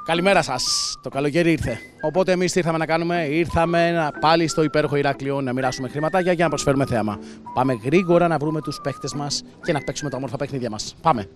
Καλημέρα σας. Το καλοκαίρι ήρθε. Οπότε εμείς τι ήρθαμε να κάνουμε? Ήρθαμε πάλι στο υπέροχο Ηράκλειο να μοιράσουμε χρήματα για να προσφέρουμε θέαμα. Πάμε γρήγορα να βρούμε τους παίχτες μας και να παίξουμε τα όμορφα παιχνίδια μας. Πάμε.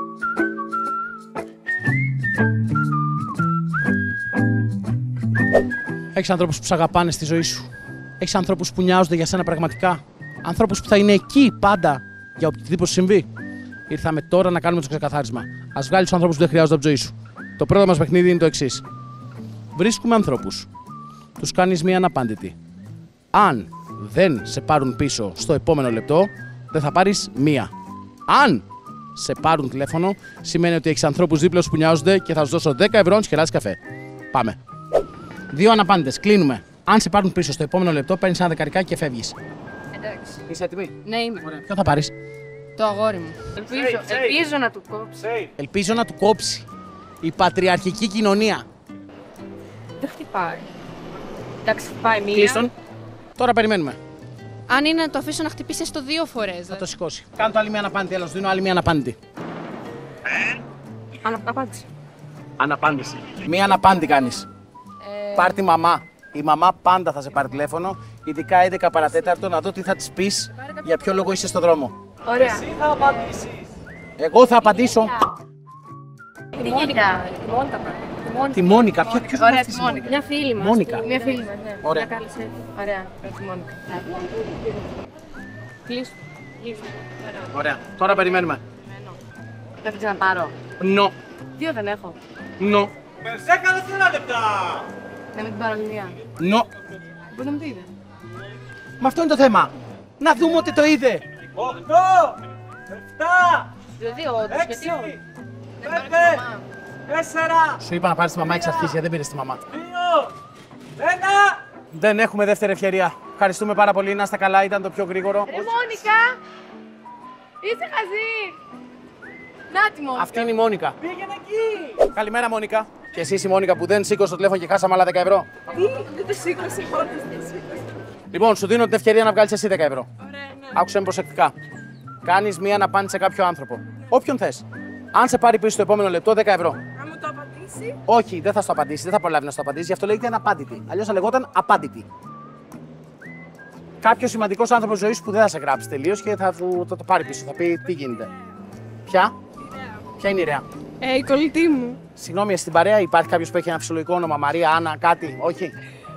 Έχεις ανθρώπους που σ' αγαπάνε στη ζωή σου. Έχεις ανθρώπους που νοιάζονται για σένα πραγματικά. Ανθρώπους που θα είναι εκεί πάντα για οτιδήποτε συμβεί. Ήρθαμε τώρα να κάνουμε το ξεκαθάρισμα. Ας βγάλεις τους ανθρώπους που δεν χρειάζονται από τη ζωή σου. Το πρώτο μας παιχνίδι είναι το εξής. Βρίσκουμε ανθρώπους. Τους κάνεις μία αναπάντητη. Αν δεν σε πάρουν πίσω στο επόμενο λεπτό, δεν θα πάρεις μία. Αν σε πάρουν τηλέφωνο, σημαίνει ότι έχεις ανθρώπους δίπλα σου που νοιάζονται και θα σου δώσω 10 ευρώ να σκεράσει καφέ. Πάμε. 2 αναπάντητες. Κλείνουμε. Αν σε πάρουν πίσω στο επόμενο λεπτό, παίρνεις ένα δεκαρικά και φεύγεις. Εντάξει. Είσαι έτοιμη? Ναι, είμαι. Ωραία. Ποιο θα πάρεις? Το αγόρι μου. Ελπίζω να του κόψει. Ελπίζω να του κόψει. Η πατριαρχική κοινωνία. Δεν χτυπάει. Εντάξει, χτυπάει μία. Κλείστον. Τώρα περιμένουμε. Αν είναι να το αφήσω να χτυπήσει έστω 2 φορές. Θα το σηκώσει. Κάνω το άλλη μία αναπάντητη. Έλα, σου δίνω άλλη μία αναπάντητη. Απάντηση. Αναπάντηση. Μία αναπάντητη κάνεις. Πάρ' τη μαμά. Η μαμά πάντα θα σε πάρει τηλέφωνο, ειδικά 11 παρατέταρτο, να δω τι θα της πεις, για ποιο λόγο είσαι στο δρόμο. Ωραία. Εσύ θα απαντήσεις. Εγώ θα απαντήσω. Τη Μόνικα. Τη Μόνικα. Ποιος είναι Ωραία, αυτή τη η Μόνικα. Μια φίλη μας. Μόνικα. Μια φίλη μας, ναι. Ωραία. Μια κάλεσε. Ωραία, τη Μόνικα. Κλείστο. Ωραία. Τώρα περιμένουμε. Δεν θα ξαναπάρω. Νο. 2 δεν έχω. Νο. Περσέ καλώς 1 λεπτά. Να μην την πάρω άλλη μία. Νο. Πώς να μου το είδε. Μα αυτό είναι το θέμα. Να δούμε ότι το είδε. 8, 7, Δηλαδή, όντως, γιατί 6, όχι. 5, 4, Σου είπα να πάρεις τη μαμά εξ αρχής, γιατί δεν πήρες τη μαμά. 2, 1. Δεν έχουμε δεύτερη ευκαιρία. Ευχαριστούμε πάρα πολύ. Να είστε καλά, ήταν το πιο γρήγορο. Ρε Μόνικα! Είσαι χαζή! Να τη Μόνικα. Αυτή είναι η Μόνικα. Πήγαινε εκεί. Καλημέρα, Μόνικα. Και εσύ η Μόνικα που δεν σήκωσε το τηλέφωνο και χάσαμε άλλα 10 ευρώ. Τι, δεν το σήκωσε, όντως δεν σήκωσε. Λοιπόν, σου δίνω την ευκαιρία να βγάλεις εσύ 10 ευρώ. Ωραία, ναι. Άκουσε με προσεκτικά. Κάνεις μία αναπάντηση σε κάποιο άνθρωπο. Όποιον θες. Αν σε πάρει πίσω στο επόμενο λεπτό, 10 ευρώ. Αν μου το απαντήσει. Όχι, δεν θα στο απαντήσει, δεν θα προλάβει να στο απαντήσει, γι' αυτό λέγεται αναπάντητη. Αλλιώς θα λεγόταν απάντητη. Κάποιο σημαντικό άνθρωπο ζωή που δεν θα σε γράψει τελείως και θα το πάρει πίσω. Θα πει τι γίνεται. Ποια? Ποια είναι η Ρέα? Η κολλητή μου. Συγγνώμη, στην παρέα υπάρχει κάποιο που έχει ένα φυσιολογικό όνομα, Μαρία, Άννα, κάτι, όχι.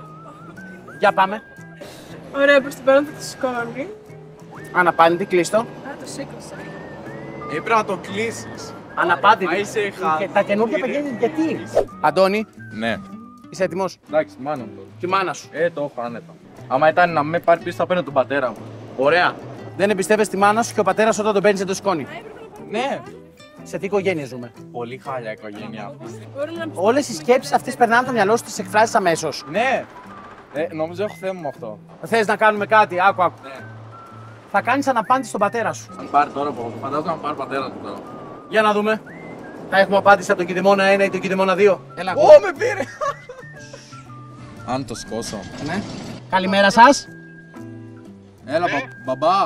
Για πάμε. Ωραία, προς την παρόν θα το σηκώνει. Αναπάντητη, κλείστο. Α, το σήκωσε. Πρέπει να το κλείσεις. Αναπάντητη. Μα είσαι Και τα καινούργια παιδιά είναι γιατί. Αντώνη, Ναι. είσαι έτοιμος? Εντάξει, μάνα μου. Τη μάνα σου. Το έχω άνετα. Άμα ήταν να με πάρει πίσω, θα παίρνω τον πατέρα μου. Ωραία. Δεν εμπιστεύεσαι τη μάνα σου και ο πατέρα όταν τον παίρνει δεν το σηκώνει. Ναι. Σε τι οικογένεια ζούμε? Πολύ χάλια οικογένεια. Όλες οι σκέψεις αυτές περνάνε το μυαλό σου, τις εκφράζεις αμέσως. Ναι. Νομίζω έχω θέμα με αυτό. Θες να κάνουμε κάτι, άκου. Ναι. Θα κάνεις αναπάντηση στον πατέρα σου. Αν πάρει τώρα, φαντάζομαι να πάρει πατέρα του τώρα. Για να δούμε. Θα έχουμε απάντηση από τον Κιδεμόνα 1 ή τον Κιδεμόνα 2. Έλα. Με πήρε! Αν το σκόσω. Ναι. Καλημέρα σας. Έλα, μπαμπά.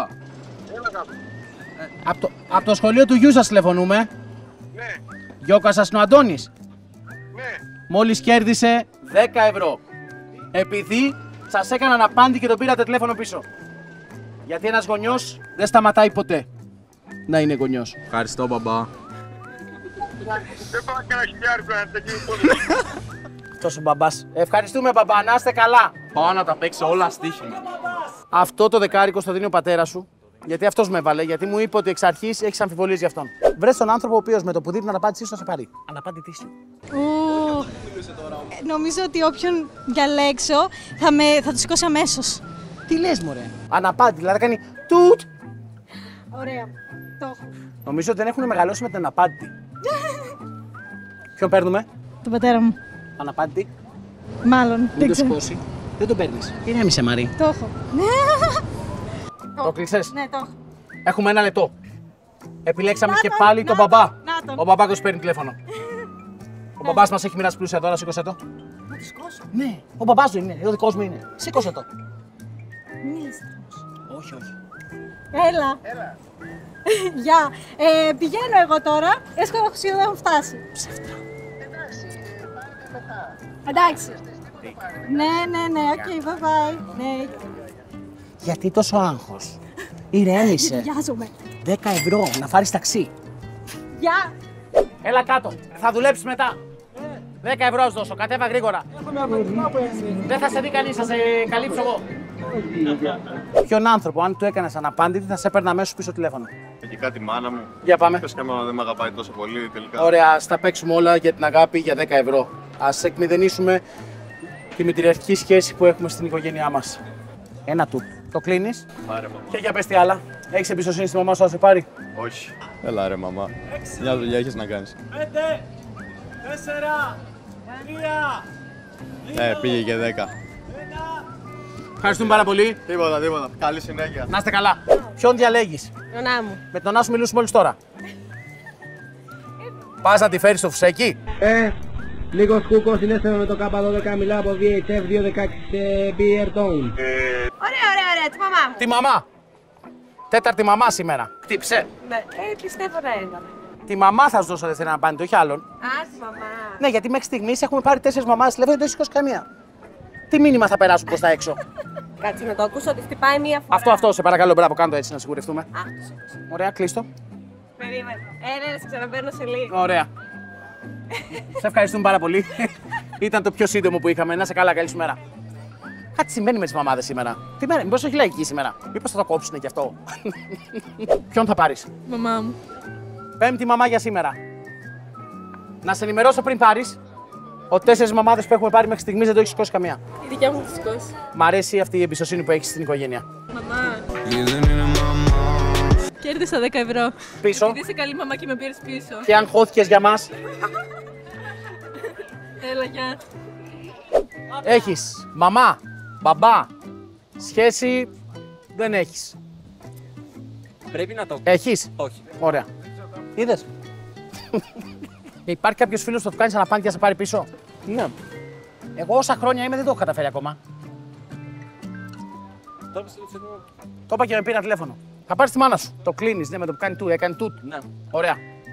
Από το σχολείο του γιου σας τηλεφωνούμε. Ναι, Γιώκα σας είναι ο Αντώνης. ναι. Μόλις κέρδισε 10 ευρώ. Επειδή σας έκανα αναπάντη και τον πήρατε τηλέφωνο πίσω. Γιατί ένας γονιός δεν σταματάει ποτέ να είναι γονιός. Ευχαριστώ, μπαμπά. Δεν πάω κανένα χιλιάρικο να τελειώσει πολύ. Αυτός ο μπαμπάς. Ευχαριστούμε μπαμπά, να είστε καλά. Πάω να τα παίξω όλα στοίχημα. Αυτό το δεκάρικο στο δίνει ο πατέρας σου. Γιατί αυτός με έβαλε, γιατί μου είπε ότι εξ αρχής έχεις αμφιβολίες για αυτόν. Βρες τον άνθρωπο ο οποίος με το που δίνει την απάντησή σου θα σε πάρει. Αναπάντητή σου. Νομίζω ότι όποιον διαλέξω θα το σηκώσει αμέσως. Τι λες μωρέ. Αναπάντη, δηλαδή κάνει τουτ. Ωραία. Το έχω. Νομίζω ότι δεν έχουν μεγαλώσει με την αναπάντητη. Ποιον παίρνουμε? Τον πατέρα μου. Αναπάντητη. Μάλλον. Μην Δεν το ξέρω. σηκώσει. Δεν τον παίρνεις. Ηρέμησε Μαρή. Το έχω. Το κλείσες. Ναι, το έχω. Έχουμε 1 λεπτό. Επιλέξαμε Να και τον, πάλι να τον τον, μπαμπά. να τον. Ο μπαμπάκος παίρνει τηλέφωνο. Ο μπαμπάς μας έχει μοιράσει πλούσια τώρα, σήκωσε το. Να το σηκώσω. Ναι, ο μπαμπάς του είναι, ο δικός μου είναι. Σήκωσε το. Μίλησε. Όχι, όχι. Έλα. Γεια. Πηγαίνω εγώ τώρα. Έχω σχεδόν φτάσει. Ψεύτρα. Εντάξει. Ναι, οκ, bye bye. Ναι. Γιατί τόσο άγχος? Ηρέμησε. Βιάζομαι. 10 ευρώ να φάρεις ταξί. Γεια. Έλα κάτω. Θα δουλέψεις μετά. 10 ευρώ σου δώσω. Κατέβα γρήγορα. Δεν θα σε δει κανείς, θα σε καλύψω εγώ. Ποιον άνθρωπο, αν του έκανες αναπάντητη, θα σε έπαιρνα αμέσως πίσω τηλέφωνο. Έχει κάτι μάνα μου. Για πάμε. Πες και εμένα δεν με αγαπάει τόσο πολύ τελικά. Ωραία, ας τα παίξουμε όλα για την αγάπη για 10 ευρώ. Ας εκμηδενήσουμε τη μητριαρχική σχέση που έχουμε στην οικογένειά μας. Ένα του. Το κλείνεις. Πάρε μαμά. Και για πες τι άλλα. Έχεις εμπιστοσύνη στη μαμά σου να σε πάρει? Όχι. Έλα ρε μαμά. Μια δουλειά έχεις να κάνεις. 5, 4, 3, Πήγε και 10. Ευχαριστούμε πάρα πολύ. Τίποτα. Καλή συνέχεια. Να είστε καλά. Ποιον διαλέγεις? Νονά μου. Με τον Άσο μιλούσε μόλις τώρα. Πας να τη φέρεις στο φουσέκι. Λίγος κούκος συνέστημα με το K12 μιλάω από VHF 216 σε Beer Tone. Ωραία, τη μαμά μου. Τη μαμά. Τέταρτη μαμά σήμερα. Χτύψε. Ναι, πιστεύω να είναι. Τη μαμά θα σου δώσω δεύτερη αναπάντητη, όχι άλλον. Α, τη μαμά. Ναι, γιατί μέχρι στιγμής έχουμε πάρει 4 μαμάδες τηλέφωνο, δεν έχει σηκώσει καμία. Τι μήνυμα θα περάσουν προς τα έξω? Κάτσε να το ακούσω ότι χτυπάει μία φορά. Αυτό, σε παρακαλώ, μπράβο, κάνε το έτσι να σιγουρευτούμε. Ωραία, κλείστο. Περίμενε. Ναι, σε ξαναπαίρνω σε λίγο. Ωραία. Σε ευχαριστούμε πάρα πολύ. Ήταν το πιο σύντομο που είχαμε. Να σε καλά, καλή σου μέρα. Κάτι συμβαίνει με τις μαμάδες σήμερα. Τι μέρα, μήπως έχει λαϊκή σήμερα? Μήπως θα το κόψουνε κι αυτό? Ποιον θα πάρεις? Μαμά μου. Πέμπτη μαμά για σήμερα. Να σε ενημερώσω πριν πάρεις ότι 4 μαμάδες που έχουμε πάρει μέχρι στιγμής δεν το έχει σηκώσει καμία. Η δικιά μου τη σηκώσει. Μ' αρέσει αυτή η εμπιστοσύνη που έχεις στην οικογένεια. Μαμά. Κέρδισα 10 ευρώ. Πίσω. Επειδή είσαι καλή μαμά και με πήρες πίσω. Και αν χώθηκες για μας, Έλα, γεια. έχεις μαμά, μπαμπά, σχέση δεν έχεις. Πρέπει να το. Έχεις. Όχι. Ωραία. Είδες. Υπάρχει κάποιος φίλος που θα του κάνεις αναπάντητη και θα σε πάρει πίσω? Ναι. Εγώ όσα χρόνια είμαι δεν το έχω καταφέρει ακόμα. Το είπα και με πήρα τηλέφωνο. Θα πάρεις τη μάνα σου. Το κλείνεις, ναι, με το που κάνει του, έκανε τούτ. Ναι. Ωραία.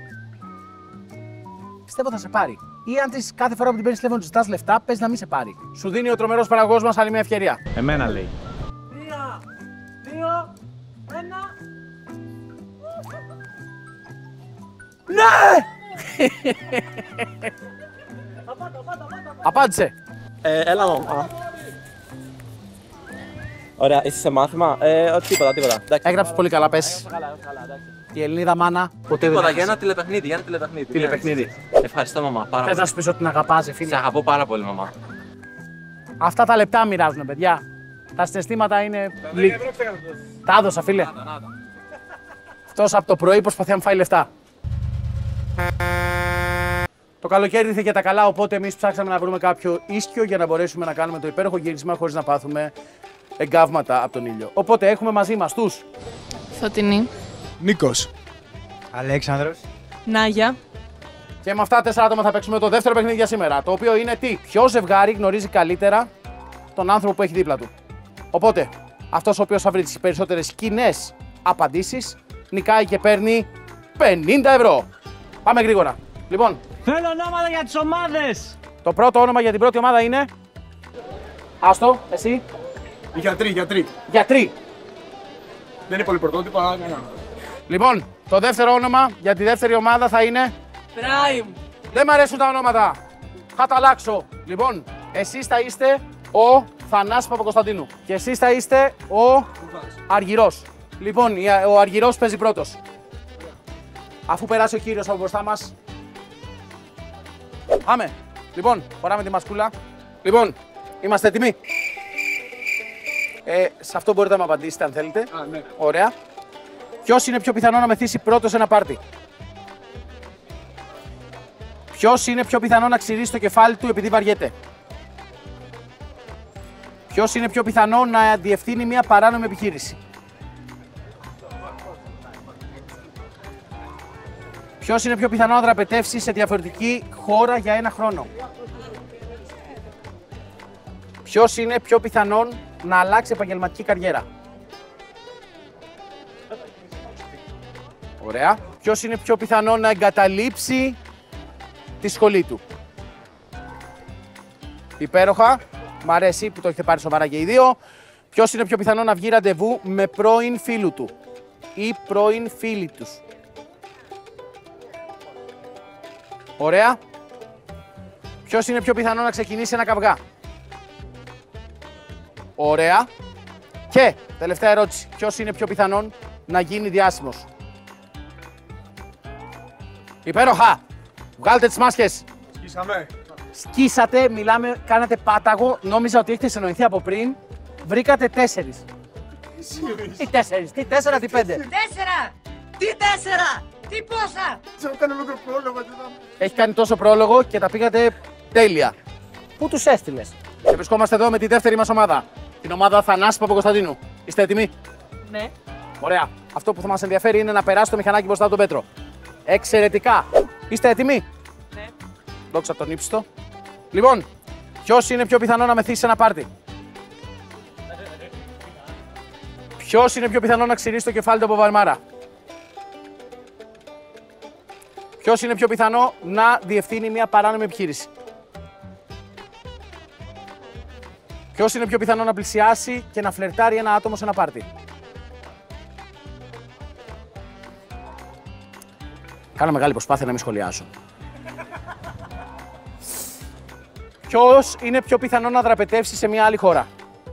Πιστεύω θα σε πάρει. Ή αν της κάθε φορά που την παίρνεις τηλέφωνο της ζητάς λεφτά, πες να μην σε πάρει. Σου δίνει ο τρομερός παραγωγός μας άλλη μια ευκαιρία. Εμένα λέει. 3, 2, 1. Ναι! Απάντησε. Έλα μαμά. Ωραία, είσαι σε μάθημα. Τίποτα. Εντάξει. Έγραψε πολύ καλά, πες. Η Ελληνίδα μάνα ποτέ δεν Τίποτα, έχεις. για ένα τηλεπαιχνίδι. Τηλεπαιχνίδι. Ευχαριστώ μαμά, πάρα Θες να πολύ. σου πεις ότι την αγαπάς, Σε φίλε? αγαπώ πάρα πολύ μαμά. Αυτά τα λεπτά μοιράζουν, παιδιά. Τα συναισθήματα είναι λίγα. Τα έδωσα, φίλε. Αυτός από το πρωί προσπαθεί να μου φάει λεφτά. Το καλοκαίρι ήρθε και τα καλά, οπότε εμείς ψάξαμε να βρούμε κάποιο ίσκιο για να μπορέσουμε να κάνουμε το υπέροχο γύρισμα χωρίς να πάθουμε εγκάβματα από τον ήλιο. Οπότε έχουμε μαζί μας τους Φωτεινή. Νίκος. Αλέξανδρος. Νάγια. και με αυτά 4 άτομα θα παίξουμε το δεύτερο παιχνίδι για σήμερα. Το οποίο είναι τι? Ποιο ζευγάρι γνωρίζει καλύτερα τον άνθρωπο που έχει δίπλα του. Οπότε, αυτός ο οποίος θα βρει τις περισσότερες κοινές απαντήσεις νικάει και παίρνει 50 ευρώ. Πάμε γρήγορα. Λοιπόν, Θέλω ονόματα για τις ομάδες. το πρώτο όνομα για την πρώτη ομάδα είναι. Άστο, εσύ. Γιατροί. Γιατροί. Δεν είναι πολύ πρωτότυπο, αλλά κανένα. Λοιπόν, το δεύτερο όνομα για τη δεύτερη ομάδα θα είναι. Prime. Δεν μ' αρέσουν τα ονόματα. Θα τα αλλάξω. Λοιπόν, εσείς θα είστε ο Θανάσης Παπακοσταντίνου. Και εσείς θα είστε ο Αργυρός. Λοιπόν, ο Αργυρός παίζει πρώτος. Αφού περάσει ο κύριος από μπροστά μας. Πάμε. Λοιπόν, φοράμε τη μασκούλα. Λοιπόν, είμαστε έτοιμοι. Σε αυτό μπορείτε να μου απαντήσετε αν θέλετε. Ναι. Ωραία. Ποιος είναι πιο πιθανό να μεθύσει πρώτος σε ένα πάρτι? Ποιος είναι πιο πιθανό να ξυρίσει το κεφάλι του επειδή βαριέται? Ποιος είναι πιο πιθανό να διευθύνει μια παράνομη επιχείρηση? Ποιος είναι πιο πιθανό να δραπετεύσει σε διαφορετική χώρα για 1 χρόνο? Ποιος είναι πιο πιθανόν να αλλάξει επαγγελματική καριέρα? Ωραία. Ποιος είναι πιο πιθανό να εγκαταλείψει τη σχολή του? Υπέροχα. Μ' αρέσει που το έχετε πάρει σοβαρά και οι δύο. Ποιος είναι πιο πιθανό να βγει ραντεβού με πρώην φίλου του ή πρώην φίλη τους? Ωραία. Ποιος είναι πιο πιθανό να ξεκινήσει ένα καυγά? Ωραία. Και τελευταία ερώτηση. Ποιος είναι πιο πιθανόν να γίνει διάσημος? Υπέροχα. Βγάλτε τις μάσκες. Σκίσαμε. Σκίσατε, μιλάμε, κάνατε πάταγο. Νόμιζα ότι έχετε συνοηθεί από πριν. Βρήκατε 4. Τι 4, τι 4, τι 5. 4! Τι 4! Τι πόσα! Ξέρω κάνει ολόκληρο πρόλογο. Έχει κάνει τόσο πρόλογο και τα πήγατε τέλεια. Πού τους έστειλες? Και βρισκόμαστε εδώ με τη δεύτερη μας ομάδα. Την ομάδα Θανάση Παπακοσταντίνου. Είστε έτοιμοι? Ναι. Ωραία. Αυτό που θα μας ενδιαφέρει είναι να περάσει το μηχανάκι μπροστά από τον Πέτρο. Εξαιρετικά. Είστε έτοιμοι? Ναι. Δόξα τον ύψιστο. Λοιπόν, ποιος είναι πιο πιθανό να μεθύσει σε ένα πάρτι? Ποιος είναι πιο πιθανό να ξυρίσει το κεφάλι του από βαρμάρα? Ποιος είναι πιο πιθανό να διευθύνει μια παράνομη επιχείρηση? Ποιος είναι πιο πιθανό να πλησιάσει και να φλερτάρει ένα άτομο σε ένα πάρτι? Κάνω μεγάλη προσπάθεια να μην σχολιάσω. Ποιος είναι πιο πιθανό να δραπετεύσει σε μια άλλη χώρα?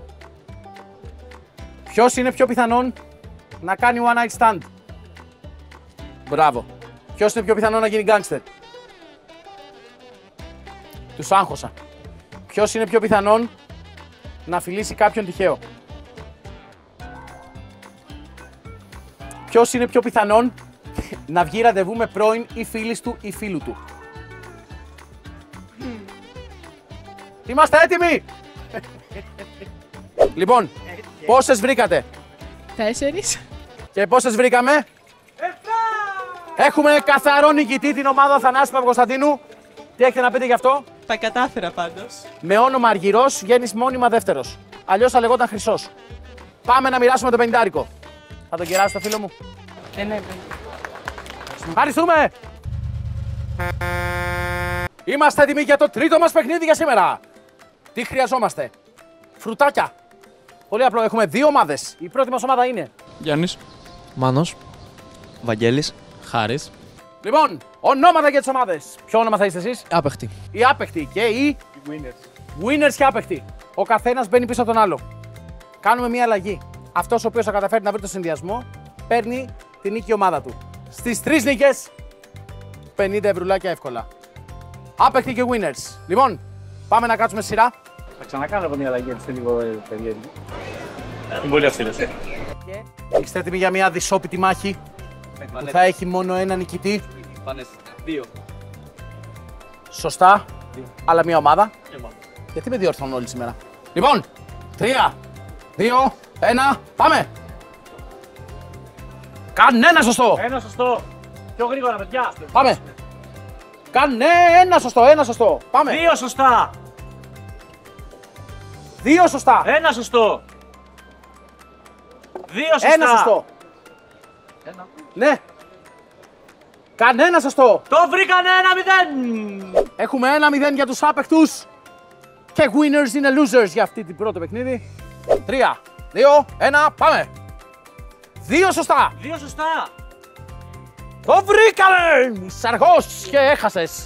Ποιος είναι πιο πιθανόν να κάνει one night stand? Μπράβο. Ποιος είναι πιο πιθανό να γίνει γκάνγκστερ? Τους άγχωσα. Ποιος είναι πιο πιθανόν να φιλήσει κάποιον τυχαίο? Ποιος είναι πιο πιθανόν να βγει ραντεβού με πρώην ή φίλης του ή φίλου του? Είμαστε έτοιμοι! Λοιπόν, πόσες βρήκατε? 4. Και πόσες βρήκαμε? 7! Έχουμε καθαρό νικητή την ομάδα Θανάση Παπακοσταντίνου. Τι έχετε να πείτε γι' αυτό? Τα κατάφερα πάντως. Με όνομα Αργυρός βγαίνεις μόνιμα δεύτερος. Αλλιώς θα λεγόταν Χρυσός. Πάμε να μοιράσουμε το 50. Θα τον κεράσει το φίλο μου? Ναι. Ευχαριστούμε! Είμαστε έτοιμοι για το τρίτο μας παιχνίδι για σήμερα. Τι χρειαζόμαστε? Φρουτάκια. Πολύ απλό, έχουμε δύο ομάδες. Η πρώτη μας ομάδα είναι... Γιάννης. Μάνος. Βαγγέλης. Χάρης. Λοιπόν, ονόματα για τις ομάδες. Ποιο όνομα θα είστε εσείς? Άπεχτη. Οι άπεχτοι και οι winners και άπεχτοι. Ο καθένας μπαίνει πίσω από τον άλλο. Κάνουμε μία αλλαγή. Αυτός ο οποίος θα καταφέρει να βρει το συνδυασμό παίρνει την νίκη ομάδα του. Στις 3 νίκες 50 ευρουλάκια εύκολα. Άπεχτοι και winners. Λοιπόν, πάμε να κάτσουμε σειρά. Θα ξανακάνω από μια αλλαγή, έτσι λίγο περίεργη. Είναι πολύ αυστηρές. Είστε έτοιμοι για μια δυσόπιτη μάχη που θα έχει μόνο ένα νικητή? Πάνε 2. Σωστά, αλλά μια ομάδα. Γιατί με διόρθωνουν όλοι σήμερα? Λοιπόν, 3, 2, 1, πάμε! Κανένα σωστό! Ένα σωστό. Πιο γρήγορα, παιδιά. Πάμε! Κανένα σωστό, ένα σωστό. Πάμε! Δύο σωστά. 2 σωστά. Ένα σωστό. Δύο σωστά. Ένα σωστό. Ναι. Κανένα σωστό. Το βρήκανε 1-0. Έχουμε 1-0 για τους άπεχτους. Και winners είναι losers για αυτή την πρώτο παιχνίδι. 3, 2, 1, πάμε! 2 σωστά. Δύο σωστά. Το βρήκαμε! Σαργός και έχασες.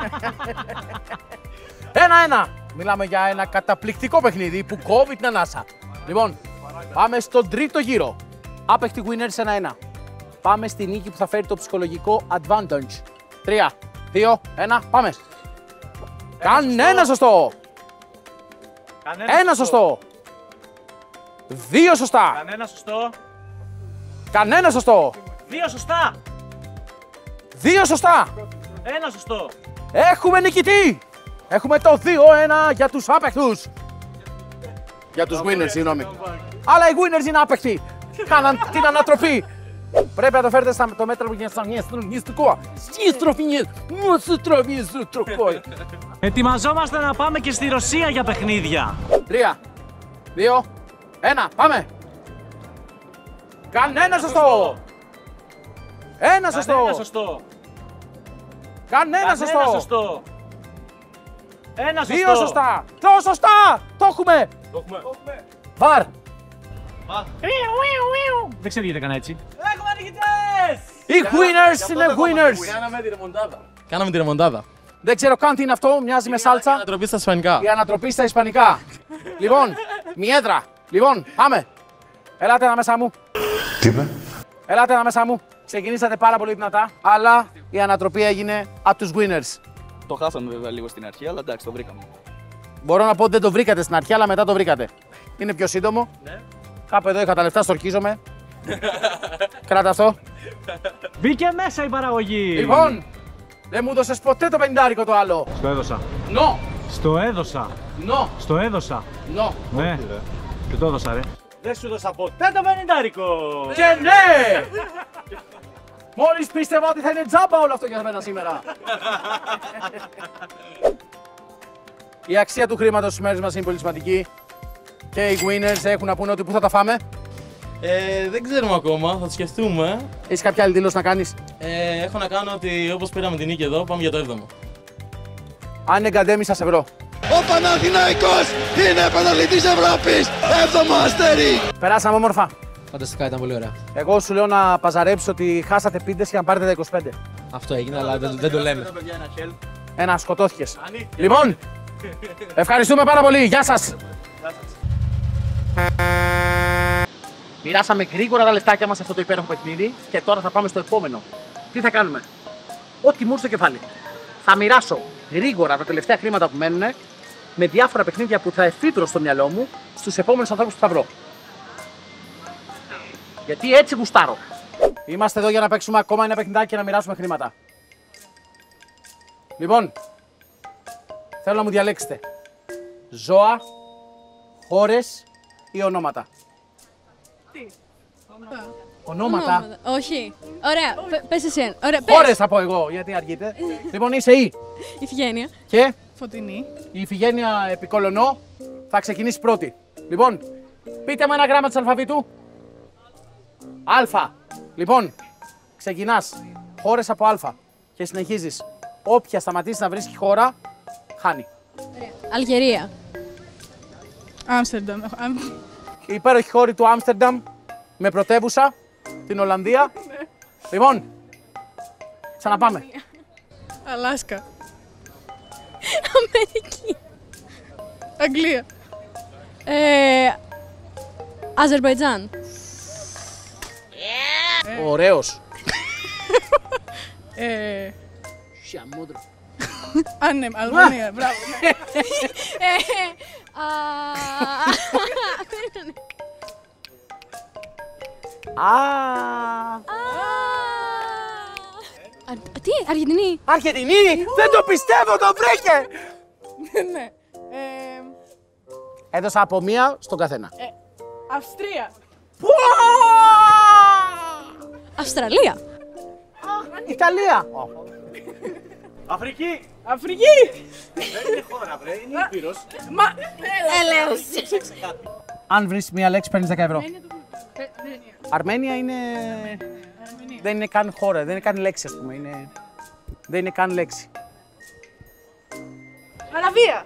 1-1. Μιλάμε για ένα καταπληκτικό παιχνίδι που κόβει την ανάσα. Λοιπόν, πάμε στον τρίτο γύρο. Άπεχτη winners 1-1. Πάμε στη νίκη που θα φέρει το ψυχολογικό advantage. 3, 2, 1, πάμε! Κανένα σωστό! Ένα σωστό! 2 σωστά! Κανένα σωστό. Κανένα σωστό! Δύο σωστά. 2 σωστά! Ένα σωστό. Έχουμε νικητή! Έχουμε το 2-1 για τους άπεχτους! Για τους winners, συγγνώμη. Αλλά οι winners είναι άπεχτοι! Κάναν την ανατροφή! Πρέπει να το φέρετε στο μέτρο που γίνεται στο νηστικό. Ετοιμαζόμαστε να πάμε και στη Ρωσία για παιχνίδια. 3, 2, 1, πάμε! Κανένα σωστό! Ένα σωστό! Κανένα σωστό. Κανένα Κανένα σωστό! σωστό. Ένα σωστό. 2 σωστά. 3 σωστά. Το έχουμε. Βαρ. Δεν ξέρω γιατί έκανα έτσι. Έχουμε νικητές. Οι winners είναι winners. Κάναμε τη ρεμοντάδα. Δεν ξέρω καν τι είναι αυτό, μοιάζει με σάλτσα. Ανατροπή στα ισπανικά. Η ανατροπή στα ισπανικά. Λοιπόν, μιέδρα. Λοιπόν, πάμε. Ελάτε ανάμεσά μου. Τι είπε? Ελάτε ανάμεσά μου. Ξεκινήσατε πάρα πολύ δυνατά, αλλά η ανατροπή έγινε από τους winners. Το χάσαμε βέβαια λίγο στην αρχή, αλλά εντάξει, το βρήκαμε. Μπορώ να πω ότι δεν το βρήκατε στην αρχή, αλλά μετά το βρήκατε. Είναι πιο σύντομο. Ναι. Κάπου εδώ είχα τα λεφτά, στορκίζομαι. Κράτα αυτό. Μπήκε μέσα η παραγωγή. Λοιπόν, δεν μου έδωσες ποτέ το 50 το άλλο. Στο έδωσα. Νο, Στο έδωσα. νο, Στο έδωσα. νο. Ναι. Και το έδωσα, ρε. Δεν σου έδωσα ποτέ το 50. Και ναι! Μόλις πίστευα ότι θα είναι τζάμπα όλο αυτό για μένα σήμερα. Η αξία του χρήματος στις μέρες μας είναι πολύ σημαντική. Και οι winners έχουν να πούνε ότι πού θα τα φάμε. Δεν ξέρουμε ακόμα, θα το σκεφτούμε. Έχεις κάποια άλλη δήλωση να κάνεις? Έχω να κάνω ότι όπως πήραμε την νίκη εδώ, πάμε για το 7ο. Αν εγκαντέμει, σας ευρώ. Ο Παναθηναϊκός είναι πρωταθλητής Ευρώπης. 7ο αστέρι. Περάσαμε όμορφα. Φανταστικά, ήταν πολύ ωραία. Εγώ σου λέω να παζαρέψεις ότι χάσατε πίντες και να πάρετε τα 25. Αυτό έγινε, αλλά δεν το λέμε. Ένα, σκοτώθηκες. Λοιπόν, ευχαριστούμε πάρα πολύ. Γεια σας. Μοιράσαμε γρήγορα τα λεφτάκια μας σε αυτό το υπέροχο παιχνίδι και τώρα θα πάμε στο επόμενο. Τι θα κάνουμε? Ό,τι μου έρθει στο κεφάλι. Θα μοιράσω γρήγορα τα τελευταία χρήματα που μένουν με διάφορα παιχνίδια που θα εφήτρω στο μυαλό μου στους επόμενους ανθρώπους που θα βρω. Γιατί έτσι γουστάρω. Είμαστε εδώ για να παίξουμε ακόμα ένα παιχνιδάκι και να μοιράσουμε χρήματα. Λοιπόν, θέλω να μου διαλέξετε ζώα, χώρες ή ονόματα. Τι? Ονόματα. Όχι. Ωραία, πες εσύ. Ωραία, πες. Χώρες θα πω εγώ, γιατί αργείτε. Λοιπόν, είσαι η. Ιφηγένεια. Και Φωτεινή. η Ιφηγένεια Επικολονό θα ξεκινήσει πρώτη. Λοιπόν, πείτε μου ένα γράμμα της αλφαβήτου. Α. Λοιπόν, ξεκινάς χώρες από Α και συνεχίζεις. Όποια σταματήσει να βρίσκει χώρα, χάνει. Αλγερία. Άμστερνταμ. Η υπέροχη χώρη του Άμστερνταμ με πρωτεύουσα την Ολλανδία. Λοιπόν, ξαναπάμε. Αλάσκα. Αμερική. Αγγλία. Αζερμπαϊτζάν. Ωραίος. Σιαμόδρο. Ναι, Αλβανία. Μπράβο. Τι, Αργεντινή. Αργεντινή! Δεν το πιστεύω, το βρήκε! Ναι. Έδωσα από μία στον καθένα. Αυστρία. Αυστραλία. Ιταλία! Αφρική. Αφρική. Δεν είναι χώρα, βρε. Είναι ήπειρος. Μα. Έλεος. Αν βρεις μία λέξη, παίρνεις 10 ευρώ. Αρμένια είναι. Δεν είναι καν χώρα, δεν είναι καν λέξη, ας πούμε. Δεν είναι καν λέξη. Αραβία.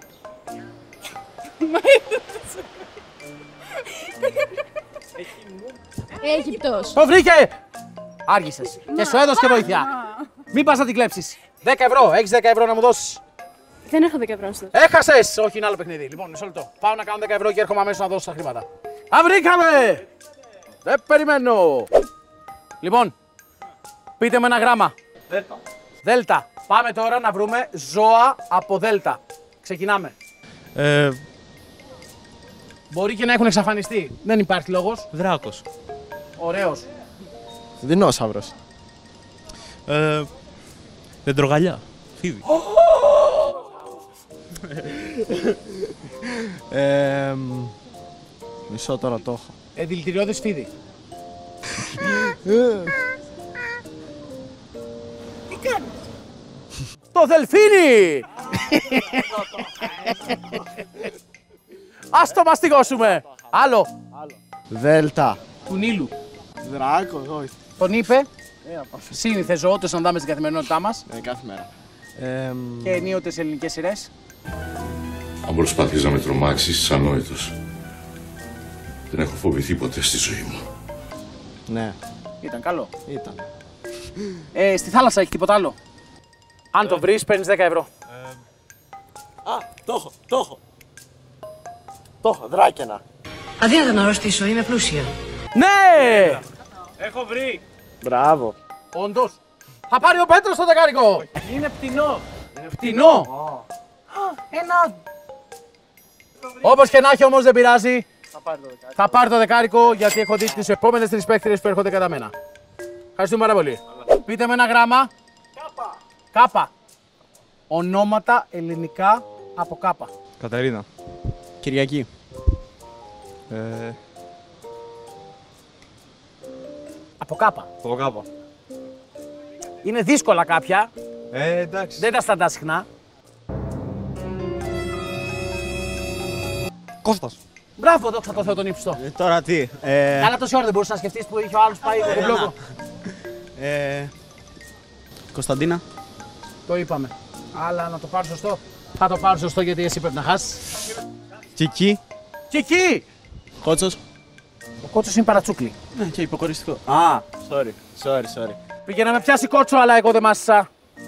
Αίγυπτος. Το βρήκε! Άργησες. Και σου έδωσε και βοήθεια. Μην πας να την κλέψεις. 10 ευρώ, έχεις 10 ευρώ να μου δώσεις. Δεν έχω 10 ευρώ στο. Έχασες! Όχι, είναι άλλο παιχνίδι. Λοιπόν, μισό λεπτό. Πάω να κάνω 10 ευρώ και έρχομαι αμέσως να δώσω τα χρήματα. Α, βρήκαμε! Δεν περιμένω. Λοιπόν, πείτε με ένα γράμμα. Δέλτα. Δέλτα. Πάμε τώρα να βρούμε ζώα από Δέλτα. Ξεκινάμε. Μπορεί και να έχουν εξαφανιστεί. Δεν υπάρχει λόγος. Δράκος. Ωραίος. Δεινόσαυρος. Δεντρογαλιά. Φίδι. Μισό τώρα το έχω. Δηλητηριώδης φίδι. Τι κάνεις? Το δελφίνι! Ας το μαστιγώσουμε. Άλλο. Δέλτα. Του Νείλου. Δράκος, όχι. Τον είπε. Σύνηθε ζώο, το συναντάμε στην καθημερινότητά μας. Κάθε μέρα. Και ενίοτες ελληνικές σειρές. Αν προσπαθείς να με τρομάξεις, είσαι ανόητος. Δεν έχω φοβηθεί ποτέ στη ζωή μου. Ναι. Ήταν καλό. Ήταν. Στη θάλασσα έχει τίποτα άλλο? Αν το βρεις, παίρνεις 10 ευρώ. Το έχω, δράκαινα. Αδύνατο να ρωτήσω, είμαι πλούσια. Ναι! Έχω βρει. Μπράβο. Όντως. Θα πάρει ο Πέτρος το δεκάρικο. Είναι πτηνό. Φτηνό. Ένα. Όπως και να έχει όμως δεν πειράζει. Θα πάρει το δεκάρικο γιατί έχω δει τις επόμενες 3 παίκτριες που έρχονται κατά μένα. Ευχαριστούμε πάρα πολύ. Πείτε με ένα γράμμα. Κάπα. Ονόματα ελληνικά από κάπα. Καταρίνα. Κυριακή. Από κάπα. Από κάπα. Είναι δύσκολα κάποια. Εντάξει. Δεν τα σταντά συχνά. Κώστας. Μπράβο, δόξα τω Θεώ τον ύψιστο. Τώρα τι. Καλά τόση ώρα δεν μπορούσες να σκεφτείς που είχε ο άλλος πάει στο μπλόκο. Κωνσταντίνα. Το είπαμε. Αλλά να το πάρω σωστό. Θα το πάρω σωστό γιατί εσύ πρέπει να χάσεις. Κική. Κική! Κότσος. Ο κότσος είναι παρατσούκλι. Ναι, και υποκοριστικό. Sorry. Πήγε να με πιάσει κότσο, αλλά εγώ δεν μάσησα.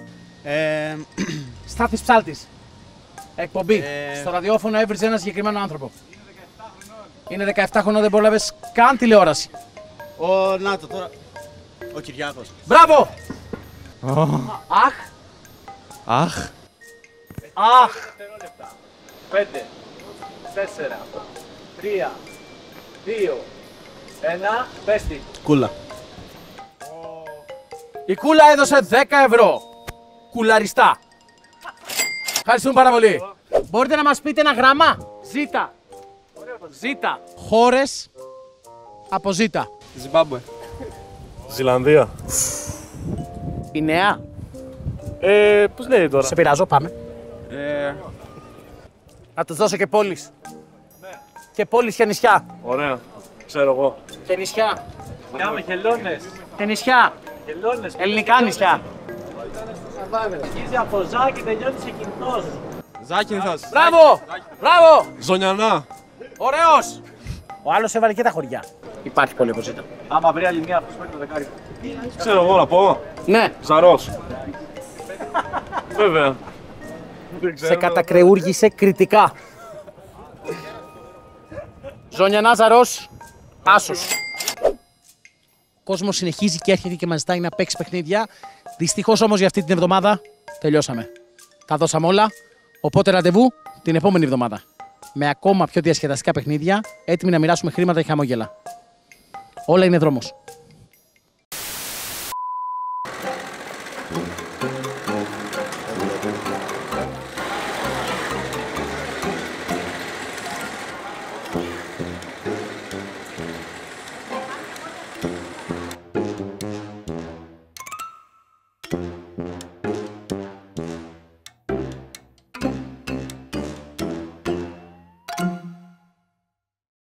Στάθης Ψάλτης. Εκπομπή. Στο ραδιόφωνο έβριζε ένα συγκεκριμένο άνθρωπο. Είναι 17 χρονών, δεν πρόλαβες καν τηλεόραση. Νάτο τώρα. Ο Κυριάκος. Μπράβο! Αχ! Αχ. Αχ! 5, 4, 3, 2, 1, πέστη. Κούλα. Η Κούλα έδωσε 10 ευρώ. Κουλαριστά. Ευχαριστούμε πάρα πολύ. Μπορείτε να μας πείτε ένα γράμμα. Ζήτα. Ζήτα. Χώρες από ζήτα. Ζιμπάμπουε. Ζηλανδία. Η νέα. Πώς λέει τώρα. Σε πειράζω, πάμε. Να τους δώσω και πόλεις. Και πόλεις και νησιά. Ωραία. Ξέρω εγώ. Και νησιά. Κάμε χελώνες. Και νησιά. Χελώνες. Ελληνικά νησιά. Αρχίζει από ζά και τελειώνει σε κινητός. Ζάκυνθας. Μπράβο! Μπράβο! Ζωνιανά. Ωραίος! Ο άλλος έβαλε και τα χωριά. Υπάρχει πολύ αποζήτα. Άμα βρει άλλη μία, πώς παίρνει το δεκάρι. Ξέρω εγώ να πω. Ναι. Ζαρός. Βέβαια. Σε κατακρεούργησε κριτικά. Ζωνιανά Ζαρός, άσος. Ο κόσμος συνεχίζει και έρχεται και μας ζητάει να παίξει παιχνίδια. Δυστυχώς όμως για αυτή την εβδομάδα τελειώσαμε. Τα δώσαμε όλα, οπότε ραντεβού την επόμενη εβδομάδα. Με ακόμα πιο διασκεδαστικά παιχνίδια, έτοιμοι να μοιράσουμε χρήματα και χαμόγελα. Όλα είναι δρόμος.